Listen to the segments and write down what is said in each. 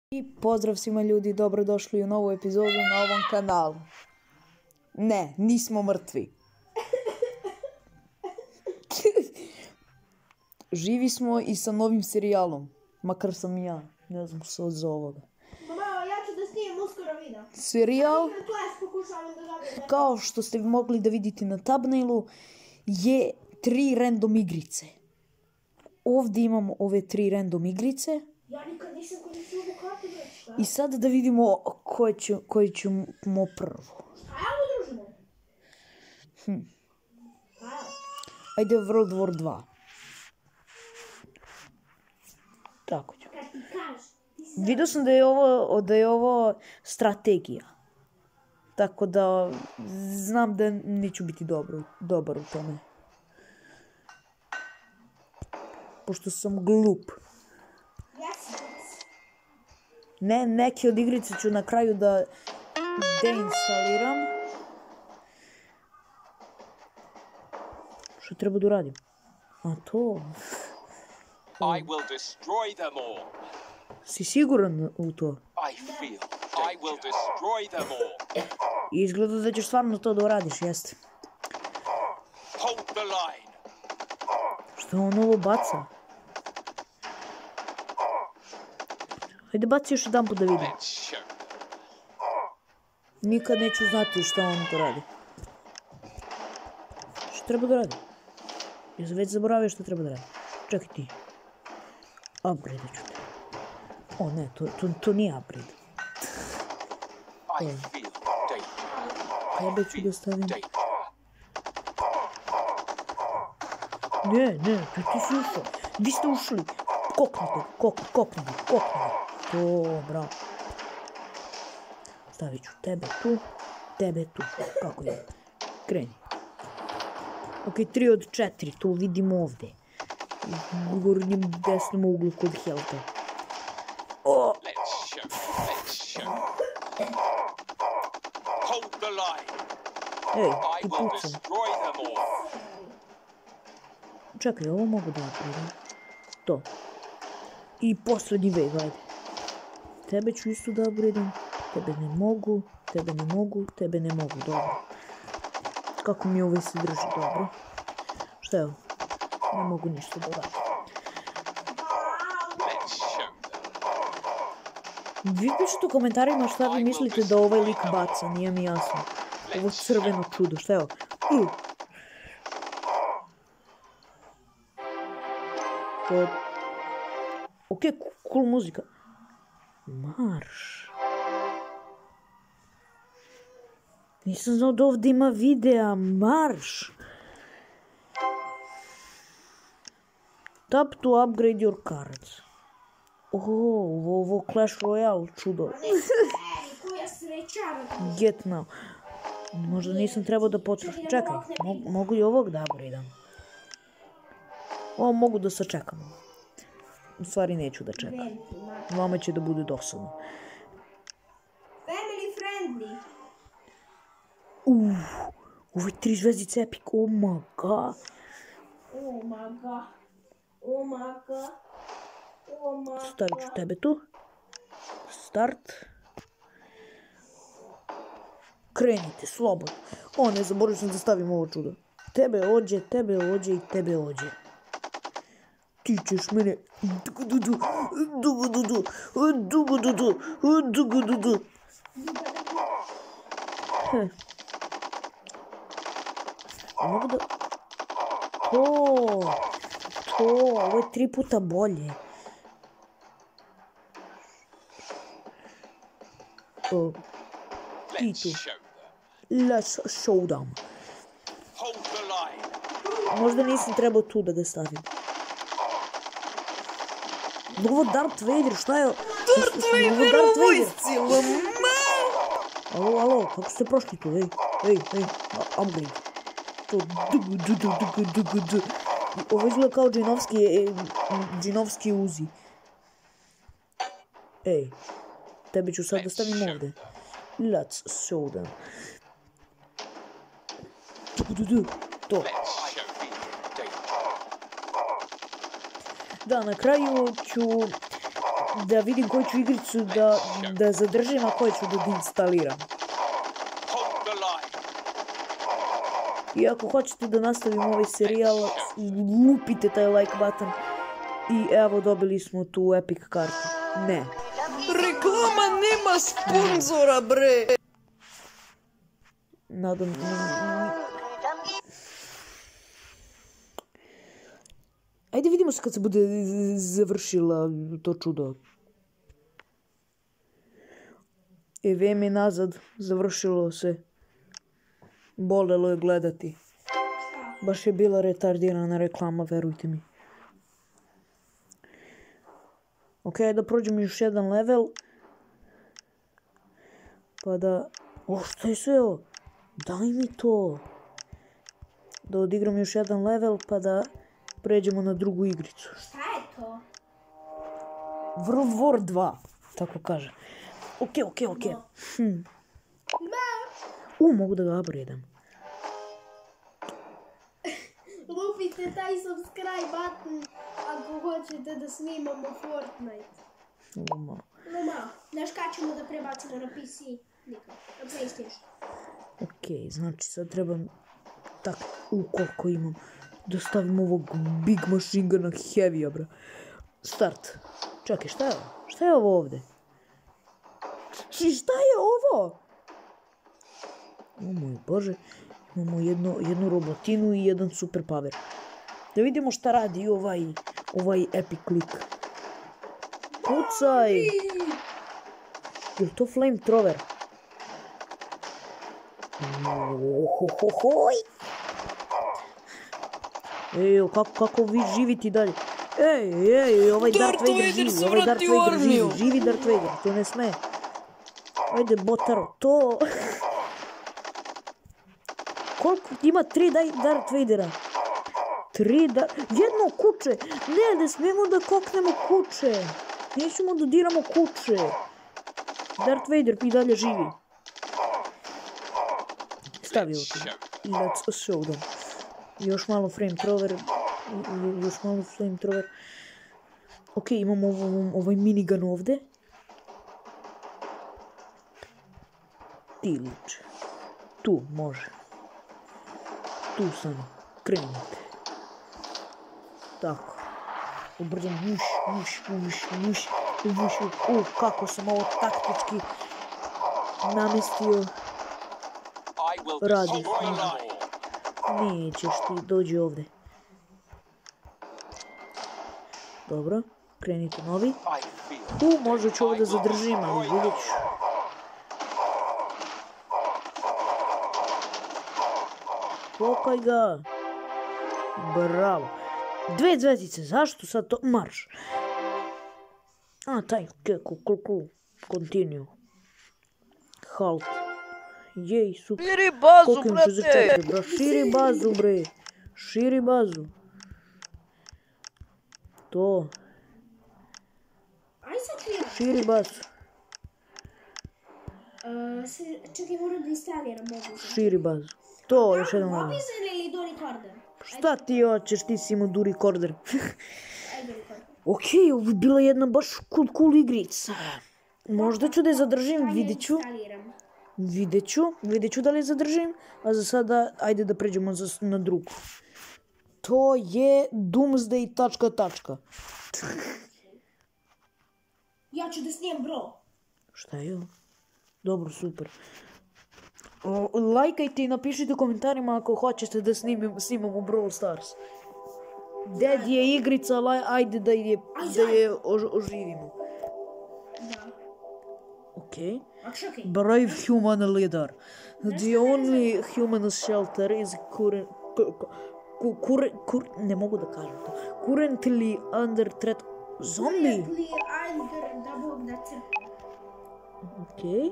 I pozdrav svima ljudi, dobrodošli u novu epizodu na ovom kanalu. Ne, nismo mrtvi. Živi smo i sa novim serijalom. Makar sam i ja, ne znam što se zove ovoga. Mama, ja ću da snimim uskoro video. Serijal, kao što ste mogli da vidite na thumbnailu, je 3 random igrice. Ovdje imamo ove 3 random igrice. Ja nikad nisam koristio ovu kartu već, šta? I sad da vidimo koje ćemo prvo. Ajmo družimo. Ajde World War 2. Tako ću. Kad ti kažeš. Vidio sam da je ovo strategija. Tako da znam da neću biti dobar u tome. Pošto sam glup. Ne, neke od igrice ću na kraju da deinstaliram. Što treba da uradim? A to... I will destroy them all. Si siguran u to? I feel I will destroy them all. Izgleda da ćeš stvarno to da uradiš, jeste. Hold the line. Što on ovo baca? Hajde baci još jedan put da vidim. Let's show them. Nikad neću znati šta on to radi. Što treba da radi? Ja sam već zaboravio što treba da radi. Čekaj ti. Upgrade ću te. O ne, to nije upgrade. I feel danger. Tebe ću da stavim. Danger. Ne, ti si ušao. Vi ste ušli. Koknite. To, bravo. Stavit ću tebe tu. Kako je? Kreni. Ok, 3 od 4, to vidimo ovdje. U gornjem desnom uglu kod helta. O! Let's show them. Hold the line. Ej, I ti will pucam. destroy them all. Čekaj, ovo mogu da napravim. To. I posljednji wave, ajde. Tebe ću isto da upgradem. Tebe ne mogu, dobro. Kako mi ovaj se drži, dobro. Šta je ovo? Ne mogu ništa da radim. Let's show them. Vi pišete u komentarima šta vi mislite da ovaj lik baca, nije mi jasno. Ovo crveno čudo, šta je ovo? Ok, cool muzika. Marš. Nisam znao da ovdje ima videa, marš. Tap to upgrade your cards. Ovo Clash Royale čudo. Koja sreća. Get now. Možda nisam trebao da potrošim. Čekaj, mogu i ovog da upgradeam. Ovo mogu da sačekam. U stvari neću da čekam. Vama će da bude dosadno. Family friendly. Ovo je 3 zvezdice epic. Oh my god. Stavit ću tebe tu. Start. Krenite, slobodno. O, ne zaboravio sam da stavim ovo čudo. Tebe ođe i tebe ođe. Ti ćeš mene... Mogu da... ovo je 3 puta bolje. Let's show them. Let's show them. Hold the line. Možda nisam trebao tu da ga stavim. Ovo Darth Vader, šta je? Darth Vader! Alo, kako ste prošli tu? Ej, upgrade. To ovo izgleda kao džinovski uzi. Ej, tebe ću sad da stavim ovdje. Let's show them. To. Da, na kraju ću da vidim koju ću igricu da zadržim, a koju ću da instaliram. Hold the line. I ako hoćete da nastavimo ovaj serijal, lupite taj like button. I evo, dobili smo tu epic kartu. Ne. Reklama nema sponzora, bre! Nadam... Ajde vidimo se kad se bude završila to čudo. VM je nazad, završilo se. Bolelo je gledati. Baš je bila retardirana reklama, verujte mi. Ok, da prođemo još jedan level. Pa da... O, šta je sve ovo? Daj mi to. Da odigram još jedan level, pa da pređemo na drugu igricu. Šta je to? World War 2, tako kaže. Ok. Mogu da ga upgradam. Lupite taj subscribe button ako hoćete da snimamo Fortnite. Luma. Znaš kada ćemo da prebacimo na PC? Nikad. Na PlayStation. Ok, znači sad trebam... Tako, koliko imam. Da stavim ovog Big Machine Guna Heavy-a, bra. Start. Čekaj, šta je ovo? Šta je ovo ovde? Šta je ovo? O moj bože. Imamo jednu robotinu i jedan super power. Da vidimo šta radi ovaj epic lik. Pucaj! Je to flamethrower? Ohohohoj! Ej, kako vi živite dalje? Ej, ovaj Darth Vader živi, ovaj Darth Vader živi, živi Darth Vader, to ne sme. Ajde, Botaro, to... Koliko ima 3 Darth Vadera? 3 jedno kuće! Ne smijemo da koknemo kuće! Nećemo da diramo kuće! Darth Vader i dalje živi. Stavi ovo tu. I let's show them. Još malo flamethrower. Ok, imamo ovaj minigun ovdje. Tilić. Tu, može. Tu samo. Krenite. Tako. Ubrzam muš. Kako sam ovo taktički namestio. I will Radi. destroy them all. Nećeš ti, dođi ovdje. Dobro, krenite novi. I feel Možda ću ovo da zadržim, ali vidjet ću. Pokaj ga. Bravo. 2 zvezdice, zašto sad to? Marš. Taj, cool. Continue. Halt. Jej, super. Širi bazu, Koliko im ću za brate! 4, bro? Širi bazu, bre. Širi bazu. To. Aj sad ću ja. Širi bazu. Čekaj, moram da instaliram Mobizen. Širi bazu. To, još jedan level. Mobizen ili do recorder? Šta ti hoćeš, ti si imao du recorder. Ajde recorder. Ok, ovo je bila jedna baš cool igrica. Možda ću da je zadržim, vidjet ću. Instaliram. Vidjet ću da li je zadržim, a za sada ajde da pređemo na drugu. To je Doomsday ... Ja ću da snijem bro. Šta je ovo? Dobro, super. Lajkajte i napišite u komentarima ako hoćete da snimamo Brawl Stars. Dead je igrica, ajde da je oživimo. Da. Ok. A čekaj. Brave human leader. The only human shelter is ne mogu da kažem to. Currently under threat. Zombie. Clear under da Bog da crkne. Ok.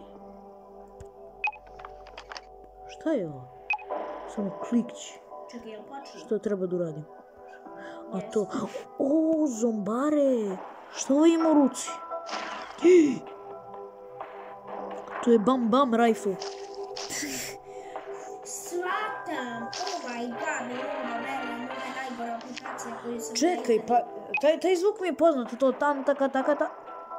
Šta je ovo? Samo klikći. Čekaj, jel počne? Što treba da uradim? A to... O, zombare! Što ovo ima u ruci? To je bam rifle. Svatam! Oh my god, ne mogu da verujem, ovo je najgora aplikacija koju sam... Čekaj, pa... Taj zvuk mi je poznat, to tam, taka.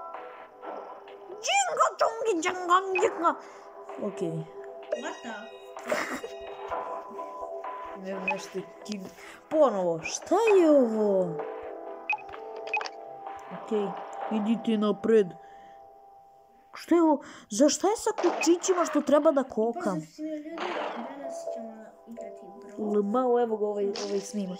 Okej. What the? Ne znam nešto kim... Ponovo, šta je ovo? Okej, idite napred. Šta je ovo? Za šta je sa kučićima što treba da kokam? Pozdrav svi ljudi, danas ćemo igrati bro. Malo, evo ga ovaj snima.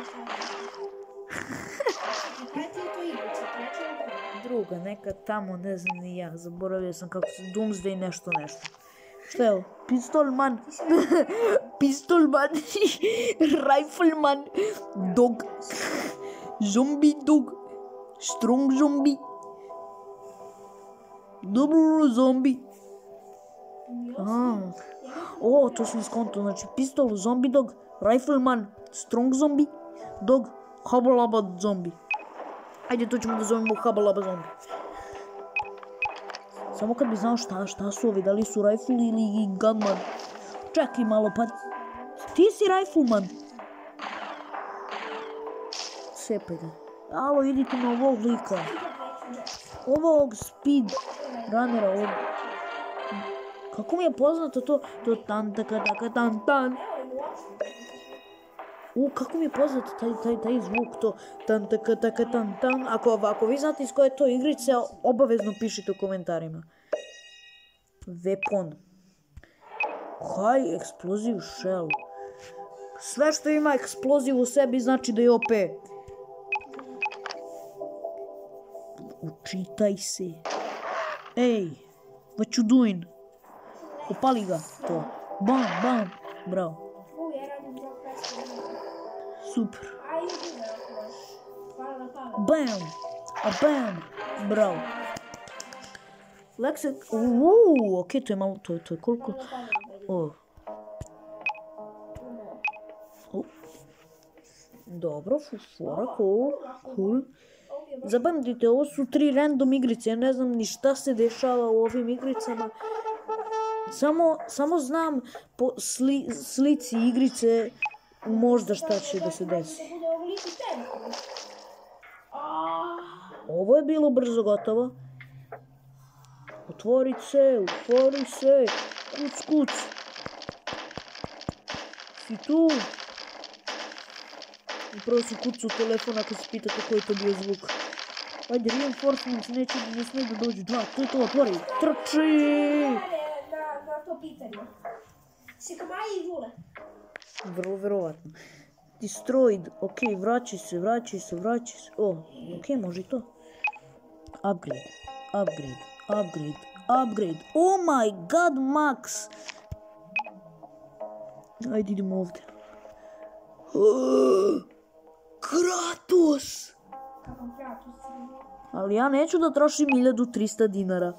Prati to igrice, prati ovo. Druga, neka tamo, ne znam ni ja. Zaboravio sam kako se Doomsday nešto. Šta je ovo? Pistolman. Pistolman. Rifleman. Dog. Zombie dog. Strong zombie. Dobro zombie. O, to sam skonto. Znači, pistol, zombie dog, rifleman, strong zombie, dog, habalaba zombie. Ajde, to ćemo da zovemo habalaba zombie. Samo kad bi znao šta su ovi, da li su rifle ili gunman. Čekaj malo, pa ti si rifleman. Cepaj ga. Alo, idite na ovog lika. Ovog speed runnera, ovog. Kako mi je poznato to tan taka taka tan tan. Kako mi je poznato taj zvuk, to tan taka taka tan tan. Ako vi znate iz koje je to igrice, obavezno pišite u komentarima. Weapon. High explosive shell. Sve što ima eksploziv u sebi znači da je OP. Učitaj se. Ej, what you doing? Upali ga, to. Bam, bam, bravo. Ja radim bro presta. Super. Ajde, hvala na pamet. Bam, a bam, bravo. Lexe, okej, to je malo, to je koliko? Dobro, fora, cool. Zapamtite, ovo su 3 random igrice, ja ne znam ni šta se dešava u ovim igricama. Samo znam po slici igrice možda šta će da se desi. Ovo je bilo brzo gotovo. Otvori se, kuc. Si tu? Upravo si kucu u telefon ako se pitate koji je to bio zvuk. Ajde, reinforcements, ne smije da dođu. 2, to, otvori. Trči! Na to pitanje. Se kamaji i vule. Vrlo verovatno. Destroyed, okej, vraćaj se. Okej, može i to. Upgrade. Oh my god, Max! Ajde, idemo ovdje. Kratos! Kakam Kratos. Ali ja neću da trošim 1300 dinara.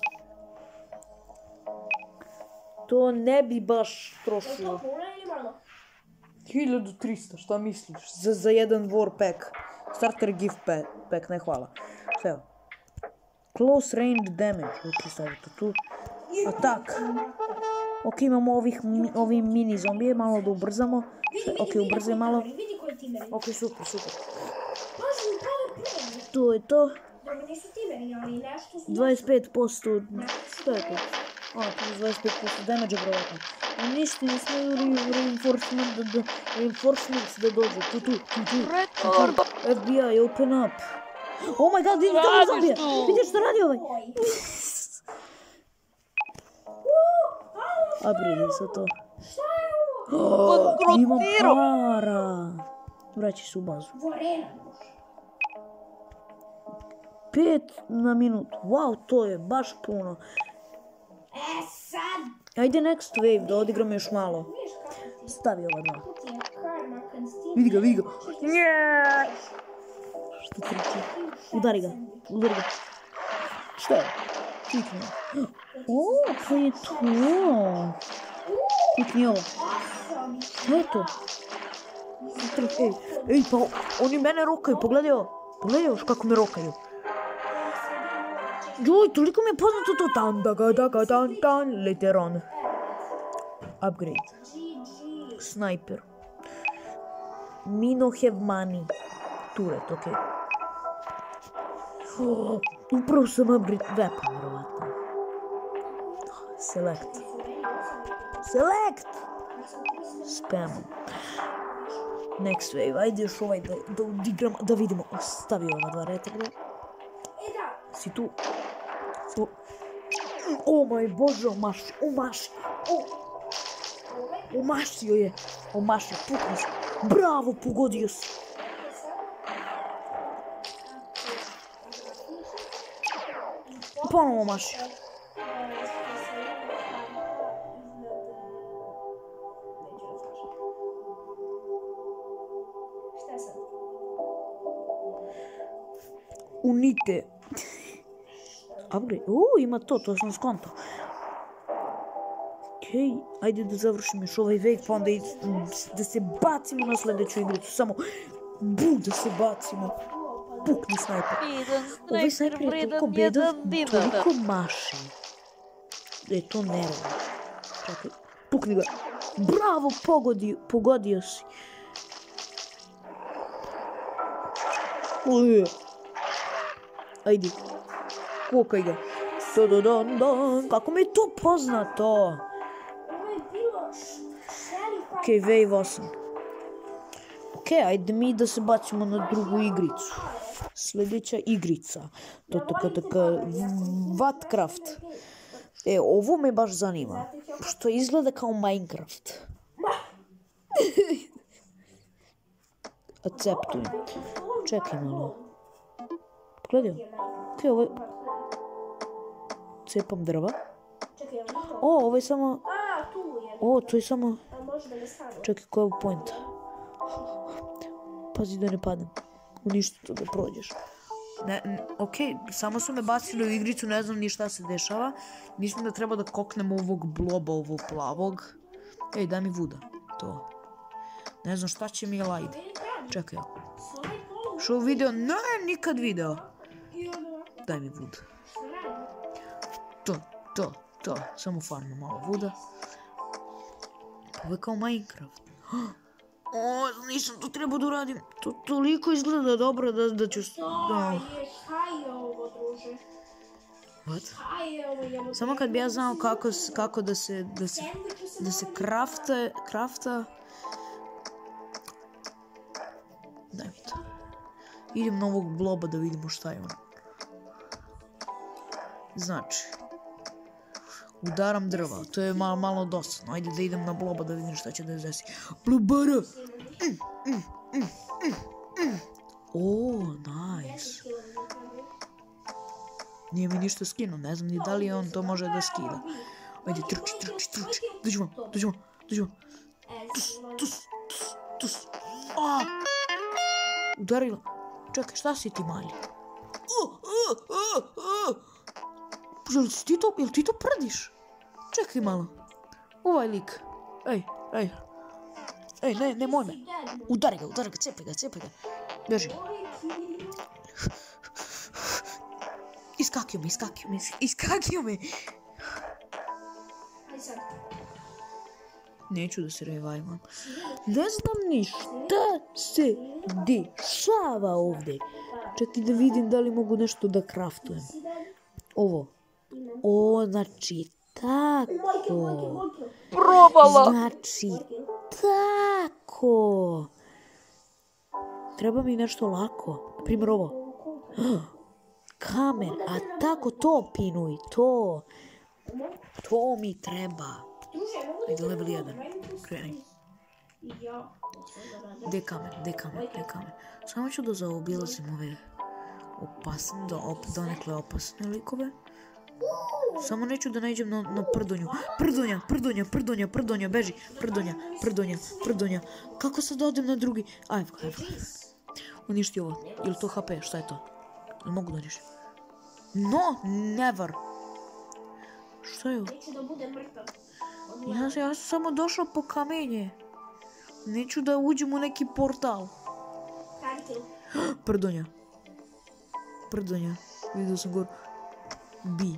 To ne bi baš trošio. To puno ili malo? 1300, šta misliš? Za jedan war pack. Starter gift pack, ne hvala. Sve. Close range damage. Ok, stavite tu. Attack. Ok, imamo ovi mini zombije, malo da ubrzamo. Ok, ubrzaj malo. Vidi koji timeri. Ok, super. Pazi, upravo primjer. To je to. Dobro, nisu timeri, ali nešto su... 25%. Što je to? To je 25% damage, vjerovatno. Ništa, ne smiju reinforcements da dođu. Tu. FBI, open up. Oh my god, vidim tamo zombija. Vidiš što radi ovaj? Upgrade sa to. Šta je ovo? Imam para. Vraći se u bazu. Vorena. 5 na minut. Wow, to je baš puno. Sad. Ajde next wave da odigramo još malo. Vidiš kako ti Stavi ovaj malo. je karma kad stigne. Vidi ga. Nje! Što trči? Udari ga. Što je? Klikni. O, to je to. Klikni ovo. Šta je to? Ej, pa oni mene rokaju, pogledaj ovo. Pogledaj još kako me rokaju. Joj, toliko mi je poznato to. Tan, later on. Upgrade. Sniper. Mino have money. Turret, okej. Upravo sam upgrade weapon, vjerovatno. Select. Select! Spam. Next wave. Ajde još ovaj da odigramo, da vidimo. Stavi ova dva retarda. Si tu? O moj bože, omašio je. Omašio, pukni se. Bravo, pogodio si. Ponovo omašio. Unite. Upgrade. Ima to sam skonto. Okej, ajde da završim još ovaj wave, pa onda da se bacimo na sljedeću igricu. Samo da se bacimo. Pukni snajper. Ovaj snajper je toliko bedan, toliko maši. Da je to nervno. Čekaj, pukni ga. Bravo, pogodio si. Ajde. Kukaj ga. Kako mi je to poznato? Okej, wave 8. Okej, ajde mi da se bacimo na drugu igricu. Sljedeća igrica. To taka Vatcraft. Ovo me baš zanima. Što izgleda kao Minecraft. Acceptujem. Čekaj malo. Pogledaj. Okej, ovo je... Cepam drva. Ovo je samo... to je samo... Čekaj, koja je pointa? Pazi da ne padnem. Uništi to da prođeš. Okej, samo su me bacili u igricu, ne znam ni šta se dešava. Mislim da treba da koknem ovog bloba, ovog plavog. Ej, daj mi vuda. To. Ne znam šta će mi lajde. Čekaj. Što video? Ne, nikad video. Daj mi vuda. To. Samo farmam malo vuda. Ovo je kao Minecraft. Nisam to trebao da uradim. To toliko izgleda dobro da ću... Šta je ovo, druže? What? Šta je ovo? Samo kad bi ja znao kako da se krafta... Daj mi to. Idem na ovog bloba da vidimo šta je on. Znači... Udaram drva, to je malo dosadno. Ajde da idem na bloba da vidim šta će da desi. Blubara! Nice. Nije mi ništa skinuo, ne znam ni da li on to može da skida. Ajde, trči. Dođemo. Tus. Udarila. Čekaj, šta si ti mali? Jel ti to prdiš? Čekaj malo. Ovaj lik. Ej, ne moj. Udari ga, cepi ga. Beži. Iskakio me. Neću da se revivam. Ne znam ni šta se dešava ovdje. Čekaj da vidim da li mogu nešto da kraftujem. Ovo. Znači tako. Probala. Znači tako. Treba mi nešto lako. Na primjer ovo. Kamen. A tako to pinuj. To mi treba. Ajde, level 1. Kreni. Gdje je kamen? Samo ću da zaobilazim ove opasne, donekle opasne likove. Samo neću da nađem na prdonju. Prdonja, beži. Prdonja. Kako sad da odem na drugi? Ajde. Uništi ovo. Ili to HP? Šta je to? Ili mogu da uništim? No, never. Šta je ovo? Neću da budem mrtav. Ja sam samo došao po kamenje. Neću da uđem u neki portal. Kartil. Prdonja. Vidio sam gore. Bi.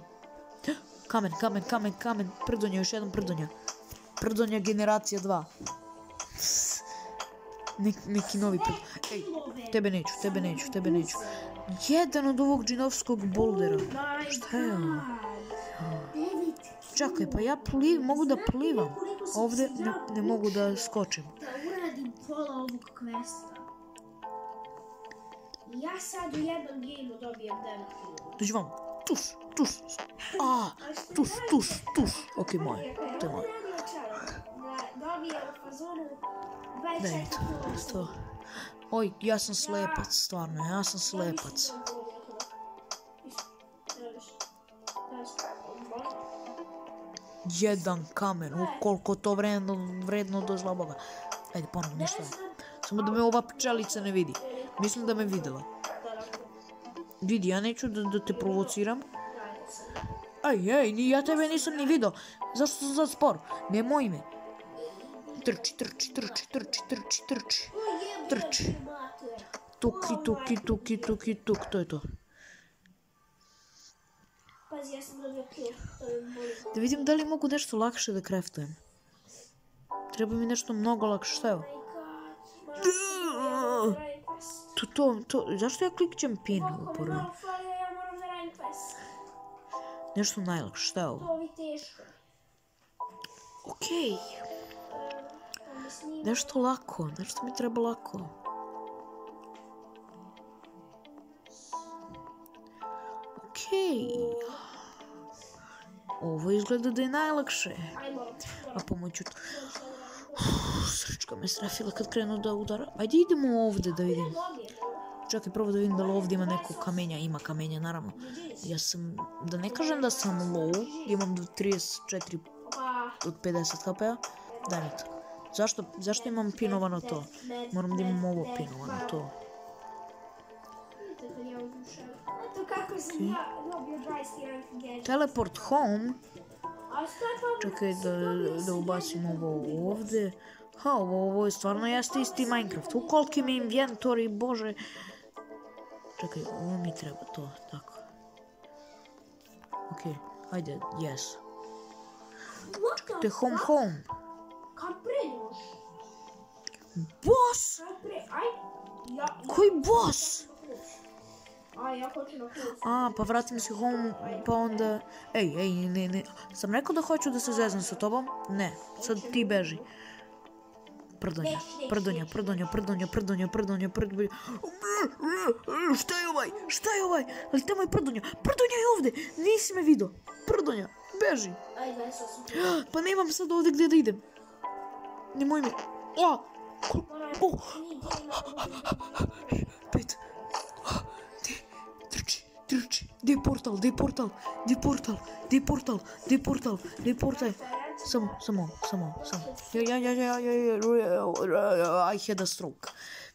Kamen. Prdonja, još jedan prdonja. Prdonja generacija 2. Neki novi prdonja. Ej, tebe neću. Jedan od ovog džinovskog boldera. Šta je ovo? 9 Čekaj, pa ja mogu da plivam. Ovdje ne mogu da skočim. Da uradim pola ovog questa. Ja sad u jednom gameu dobijem 9 kg. Dođi vam. Tuš. Tuš. Ok, moje. To je moje. Dobijem u fazonu Daj 24 mi to. kg. To. Oj, ja sam slepac, stvarno, ja sam slepac. Jedan kamen, koliko to vredno do zla Boga. Ajde, ponovno, ništa. Samo da me ova pčelica ne vidi. Mislim da me videla. Vidi, ja neću da te provociram. Ej, ja tebe nisam ni vidio. Zašto sam sad spor? Nemoj me. Trči. Tuki, to je to. Pazi, ja sam dobio kill. To je bolje. Da vidim da li mogu nešto lakše da craftujem. Treba mi nešto mnogo lakše, šta je ovo? To, zašto ja klikćem pin uporno? Ja moram da radim quest. Nešto najlakše, šta je ovo? To mi teško. Okej, nešto lako, nešto mi treba lako. Okej. Ovo izgleda da je najlakše. A pomoću... Srčka me strafila kad krenu da udara. Ajde idemo ovdje da vidim. Čekaj, prvo da vidim da li ovdje ima neko kamenja. Ima kamenja, naravno. Ja sam, da ne kažem da sam low, imam 34 od 50 HP-a. Daj mi to. Zašto imam pinovano to? Moram da imam ovo pinovano to. Eto kako sam ja dobio 21 gadget. Teleport home. A što je to? Čekaj da ubacim ovo ovdje. Ha, ovo je stvarno jeste isti Minecraft. Ukoliki mi inventory, bože. Čekaj, ovo mi treba to, tako. Okej, ajde, yes. Čekajte, home. Kad pređeš? Boss! Koji boss? Ja hoću na klus. Pa vratim se home, pa onda... Ej, ne. Sam rekao da hoću da se zeznem sa tobom? Ne, sad ti beži. Prdonja. Šta je ovaj? Ali tamo je prdonja. Prdonja je ovdje. Nisi me vidio. Prdonja, beži. Ajde, sam. Pa nemam sad ovdje gdje da idem. Nemoj me. Pet. Trči. Gdje je portal? Samo. I had a stroke.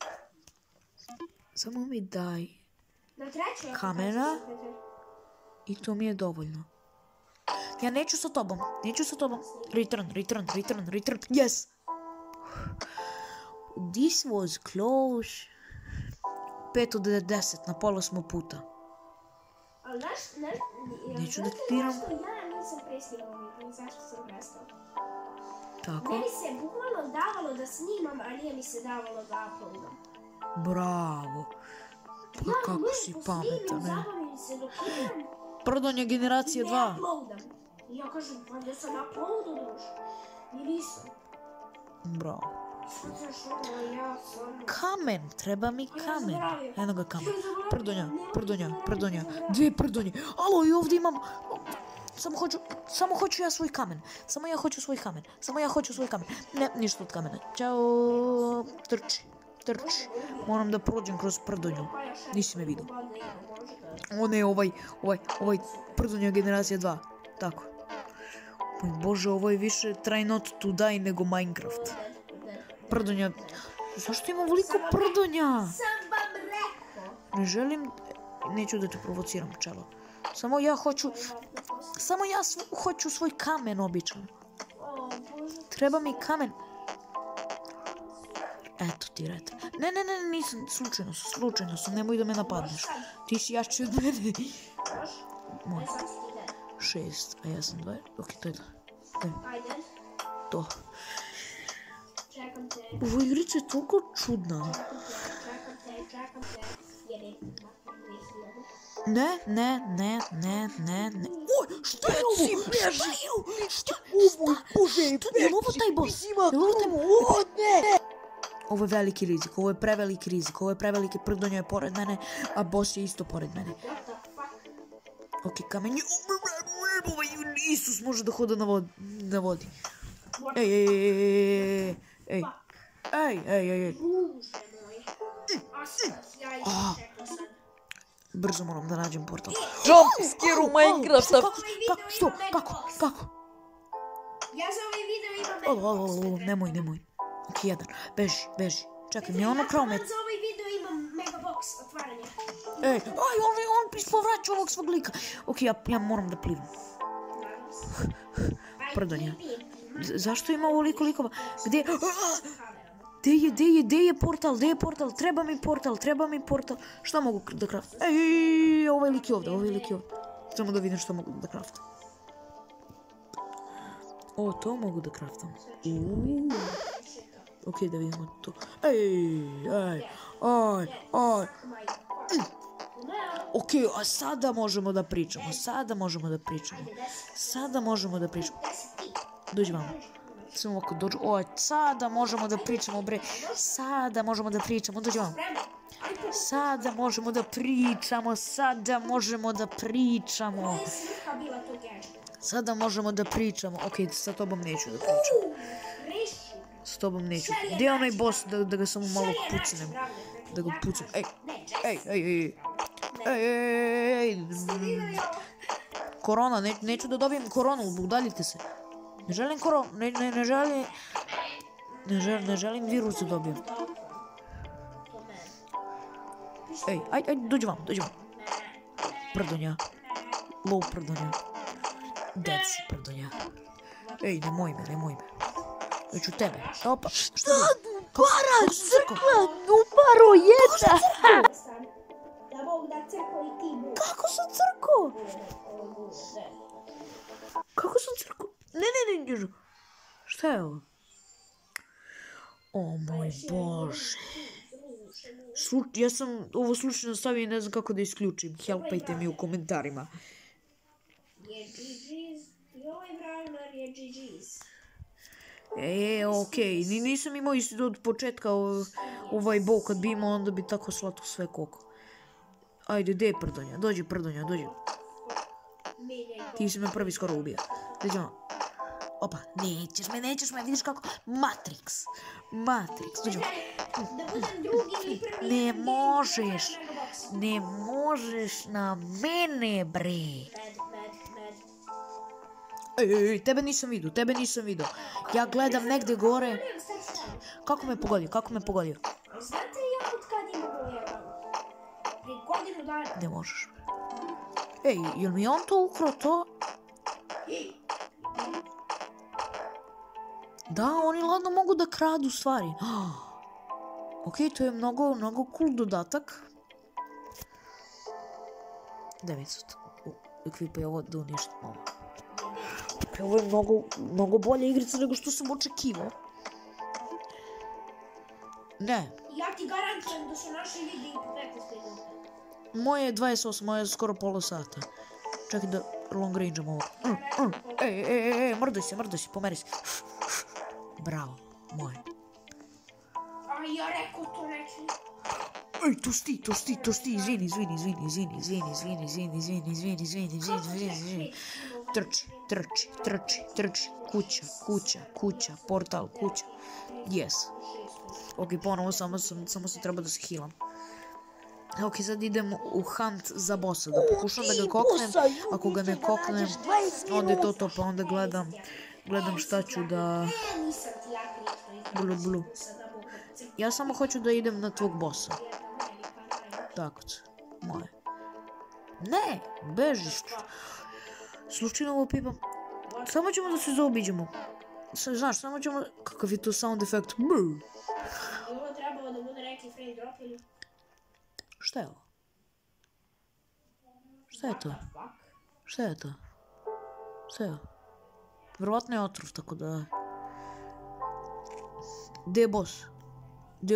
Samo mi daj kamera i to mi je dovoljno. Ja neću sa tobom. Return. Yes. This was close. 5 od 10, na pola smo puta. Ali Neću da tiram. Ja nisam presnimao video, zašto sam prestao? Tako. Meni se bukvalno davalo da snimam, a nije mi se davalo da uploadam. Bravo. Pa kako si pametan, ne? Zabavim se dok idem. Prdonja generacije 2. Ne uploadam. I ja kažem, pa da sam uploadao, druž. I nisam. Bravo. Sad što ja sam... Kamen, treba mi kamen. zaboravio. Eno ga kamen. Prdonja. Dvije prdonje. Alo, i ovdje imam... Samo hoću ja svoj kamen. Samo ja hoću svoj kamen. Ne, ništa od kamena. Ćao. Trči. Moram da prođem kroz prdonju. Nisi me vidio. O ne, ovaj prdonja generacija 2. Tako. Moj bože, ovo je više try not to die nego Minecraft. Prdonja. Zašto ima ovoliko prdonja? Sam vam rekao. Ne želim... Neću da te provociram, čelo. Samo ja hoću svoj kamen običan. Treba mi kamen. Eto ti red. Ne, nisam, slučajno sam, nemoj da me napadneš. Ti si jači od mene. Moj. 6, a ja sam 2. Ok, to je to. Ajde. To. Čekam te. Ovo igrica je toliko čudna. Čekam te. Jer je 2000. Ne. Oj, Šta je ovo? Si beži! Šta? Bože, Je li ovo taj boss? Je li ovo taj boss? Ovo je veliki rizik, ovo je preveliki rizik, ovo je preveliki prdonja je pored mene, a boss je isto pored mene. Ok, kamenje. Isus može da hoda na vodi. Ej. Brzo moram da nađem portal. Jump scare u Minecrafta. Kako? Ja za ovaj video imam Nemoj. Ok, jedan. Beži. Čekaj, mi je ono krao Za ovaj video imam megabox otvaranja. Ej, on ispovraća ovog svog lika. Ok, ja moram da plivam. Pardon. Zašto ima ovoliko likova? Gdje je portal? Treba mi portal. Šta mogu da craftam? Ej, ovaj lik je ovdje. Samo da vidim što mogu da craftam. O, to mogu da craftam. Ok, da vidimo to. Ej. Ok, a sada možemo da pričamo. Dođi vamo. Samo ovako dođu. O, sada možemo da pričamo, bre. Dođi vamo. Sada možemo da pričamo. Ok, sa tobom neću da pričam. Gdje je onaj boss da ga samo malo pucnem? Da ga pucnem. Ej. Korona, neću da dobijem koronu, udaljite se. Ne želim koronu, ne želim virus da dobijem. Ej, ajde, dođi vam. Prdonja. Low prdonja. Dead si prdonja. Ej, nemoj me. Hoću tebe. Opa, šta je? Para, crkva, uparo jedna. Da Bog da crkva i ti Bog. Kako sam crko? Ne. Šta je ovo? O moj Bože. Ja sam ovo slučajno stavio i ne znam kako da isključim. Helpajte mi u komentarima. Je GG's. I ovaj Brawler je GG's. Okej. Nisam imao isto od početka ovaj bow. Kad bi imao, onda bi tako slatko sve koliko. Ajde, gdje je prdonja? Dođi. Ti si me prvi skoro ubija. Dođemo. Opa, nećeš me, vidiš kako? Matrix, dođemo. Da budem drugi ili prvi. Ne možeš na mene, bre. Ej, tebe nisam vidio. Ja gledam negdje gore. Kako me pogodio? Znate ja od kad imam ovaj Prije godinu dana. Ne možeš. Ej, jel mi on to ukrao to? Da, oni ladno mogu da kradu stvari. Ok, to je mnogo cool dodatak. 900. Ekvipa je ovo da uništim ovo. Ovo je mnogo bolja igrica nego što sam očekivao. Ne. Ja ti garantujem da su naši videi po 15 minuta. Moje je 28, moje je skoro pola sata. Čekaj da long range-am ovo. Ej, mrdoj se, pomeri se. Bravo, moj. A ja rekao to neću. Ej, to sti, izvini. Trči, kuća, portal, kuća. Yes. Ok, ponovo samo se treba da se healam. Ok, sad idem u hunt za bossa, da pokušam da ga koknem. Ako ga ne koknem, onda je to, pa onda gledam šta ću da... Nisam ti ja krišno. Blu. Ja samo hoću da idem na tvog bossa. Tako će, moje. Ne, bežiš. Slučajno ovo pipam. Samo ćemo da se zaobiđemo. Znaš, samo ćemo... Kakav je to sound effect? Ovo trebalo da bude neki frame drop ili... Šta je ovo? Šta je to? Vjerovatno je otrov, tako da... Gdje je boss?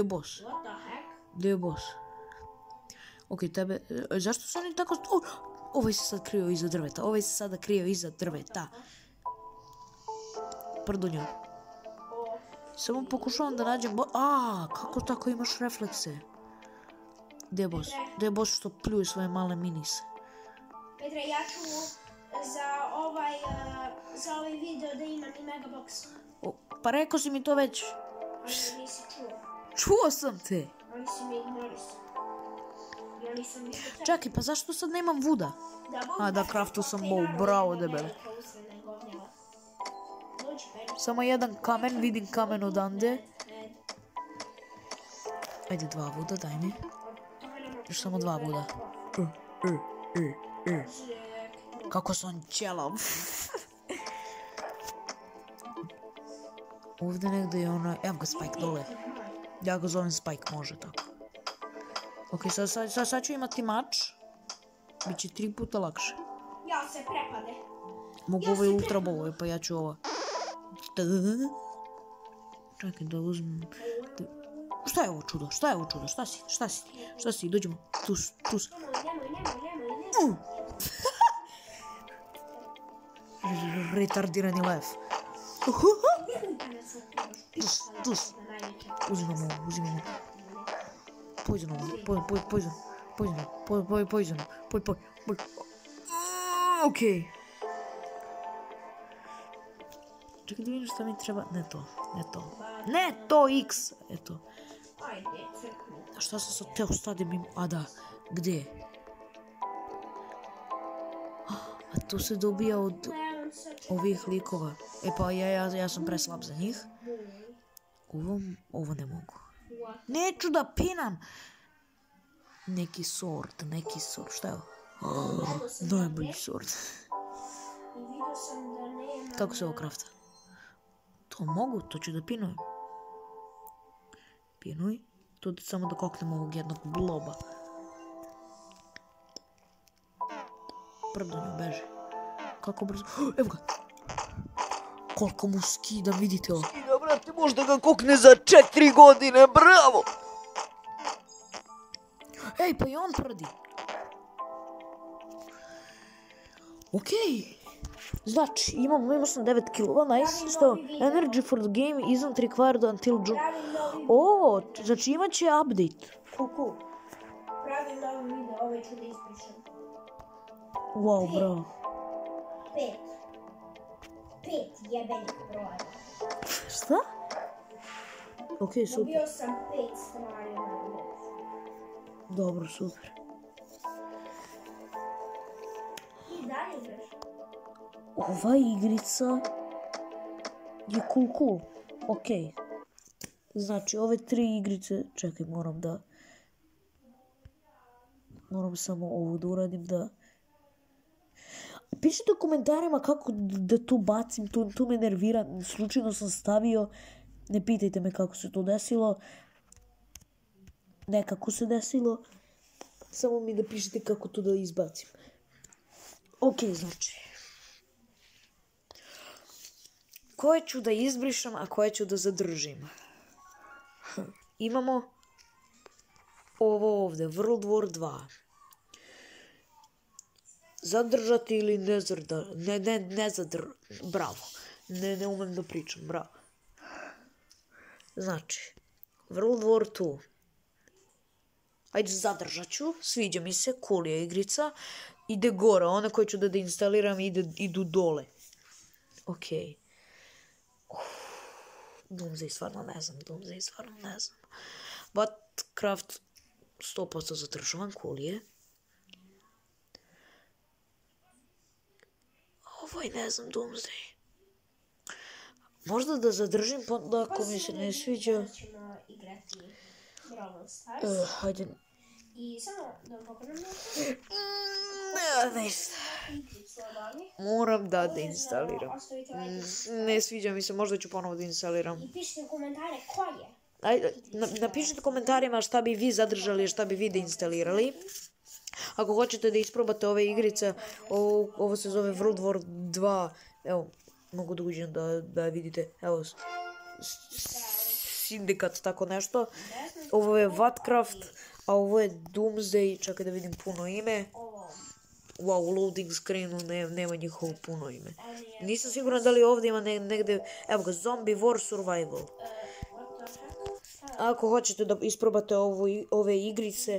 What the heck? Ok, tebe... Zašto su oni tako... Ovaj se sad krio iza drveta. Ovaj se sada krio iza drveta. Pardonja. Samo pokušavam da nađem kako tako imaš reflekse? Gdje je boss? Gdje je boss što pljuje svoje male minise? Petre, ja ću za ovaj video da imam i Megabox. Pa rekao si mi to već. Ali nisi čuo. Čuo sam te. Ali si me ignorisao. Ja nisam ništa čekao. Čekaj, pa zašto sad nemam vuda? Da, craftu sam bow, bravo debel. Samo jedan kamen, vidim kamen odande. Ajde, 2 vuda, daj mi. Još samo 2 vuda. Kako sam ćelav. Ovdje negdje je ono, evo ga Spike dole. Ja ga zovem Spike, može tako. Ok, sad ću imati mač. Biće 3 puta lakše. Ja se prepade. Mogu ovaj ultra bow, pa ja ću ovo. Čekaj da uzmem. Šta je ovo čudo? Šta si? Dođemo. Tus. Nemoj. Retardirani lev. Tus. Uzimamo. Poison. Okej. Čekaj da vidim šta mi treba. Ne to X. Eto. Ajde, crknu. A šta sam sad teo stadim? A da, gdje? A to se dobija od ovih likova. E pa ja sam preslab za njih. Ovo ne mogu. Neću da pinam. Neki sort. Šta je ovo? Najbolji sort. Kako se ovo krafta? To mogu, to ću da pinujem. Pinuj. Tu samo da koknem ovog jednog bloba. Pardon, beži. Kako brzo... Evo ga! Koliko mu skidam, vidite ovo. Skida, brate, možda ga kokne za 4 godine, bravo! Ej, pa i on prdi. Okej. Znači, imam sam 9 kilova, nice. Što? Energy for the game isn't required until June. Znači imat će update. Cool. Pravim novi video, ovaj ću da ispričam. Wow, bravo. 5 jebenih broja. Šta? Okej, super. Dobio sam 5 stvari na video. Dobro, super. I dalje igraš? Ova igrica je cool. Okej. Znači, ove 3 igrice... Čekaj, moram samo ovo da uradim da... Pišite u komentarima kako da tu bacim, tu me nervira, slučajno sam stavio, ne pitajte me kako se to desilo, nekako se desilo, samo mi da pišete kako to da izbacim. Ok, znači, koje ću da izbrišem, a koje ću da zadržim? Imamo ovo ovdje, World War 2. Zadržati ili ne bravo. Ne umem da pričam, bravo. Znači, World War 2. Ajde, zadržat ću, sviđa mi se, cool je igrica. Ide gore, one koje ću da instaliram idu dole. Okej. Doomsday stvarno ne znam. Batcraft 100% zadržavam, cool je. Ovaj ne znam, Doomsday. Možda da zadržim, pa onda ako mi se ne sviđa... Ćemo igrati Brawl Stars. Hajde. I samo da pokrenem Ništa. Moram da instaliram. Ne sviđa mi se, možda ću ponovo da instaliram. I pišite u komentare ko je. Ajde, napišite u komentarima šta bi vi zadržali, šta bi vi da instalirali. Ako hoćete da isprobate ove igrice, ovo se zove World War 2. Evo, mogu da uđem da vidite. Evo, sindikat, tako nešto. Ovo je Batcraft, a ovo je Doomsday. Čekaj da vidim puno ime. Wow, u loading screenu nema njihovo puno ime. Nisam siguran da li ovdje ima negdje... Evo ga, Zombie War Survival. Ako hoćete da isprobate ove igrice,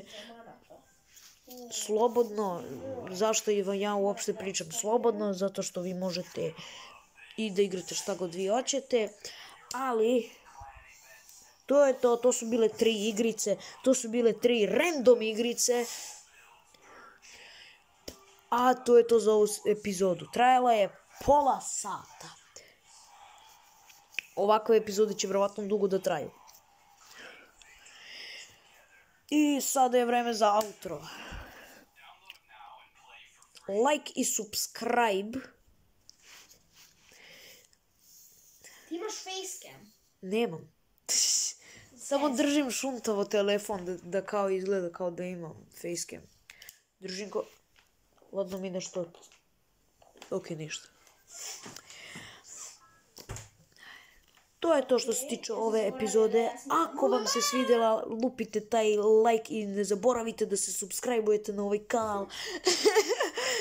slobodno, zašto ja uopšte pričam slobodno, zato što vi možete i da igrate šta god vi hoćete, ali to je to su bile 3 igrice, to su bile 3 random igrice, a to je to za ovu epizodu. Trajala je pola sata. Ovakve epizode će vjerovatno dugo da traju. I sada je vreme za outro. Like i subscribe. Ti imaš facecam? Nemam. Samo držim šuntavo telefon da kao izgleda kao da imam facecam. Držim ko... Ladno mi nešto... Ok, ništa. To je to što se tiče ove epizode. Ako vam se svidjela, lupite taj like i ne zaboravite da se subscribe-ujete na ovaj kanal.